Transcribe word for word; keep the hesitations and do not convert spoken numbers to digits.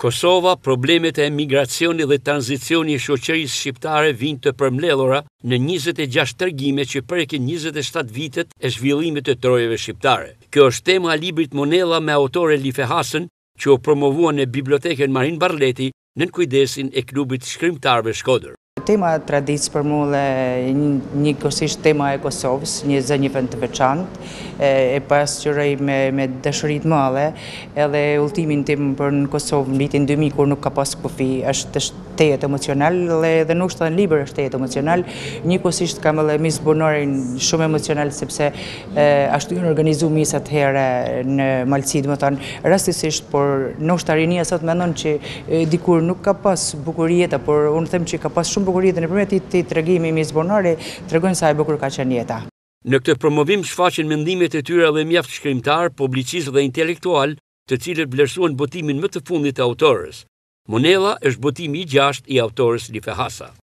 Kosova, problemet e emigracioni dhe tranzicioni e shoqërisë shqiptare vijnë të përmbledhura në njëzet e gjashtë tregime që prekin njëzet e shtatë vitet e zhvillimit të trojeve shqiptare. Kjo është tema e librit Monella me autore Life Hasën, që u promovua në bibliotekën Marin Barleti nën kujdesin e klubit shkrimtarëve Shkodër. Tema e traditës për mu dhe njëkohësisht tema e Kosovës, një zë një vend të veçantë, e pasqyroj me, me dëshirit madhe, edhe ultimin tim për në Kosovë në vitin dy mijë kur nuk ka pas kufi, është shtetet emocional dhe nuk është të në liber është shtetet emocional, njëkohësisht kam edhe misë bunorin shumë emocional sepse e, ashtu ju në organizu misat here në Malësi, dhe më thonë rastisisht, por në është arinia sot mendon që e, dikur nuk ka pas bukurjeta, por unë them që ka pas shumë bukurie dhe në përmet të tregimi misbonore, tregojnë sa e bukur ka qenë jeta. Në këtë promovim shfaqen mendimet e tyre dhe mjaft shkrimtar, publicist dhe intelektual, të cilët vlerësuan botimin më të fundit të autorës. Monella është botimi i gjashtë i autorës Life Hasa.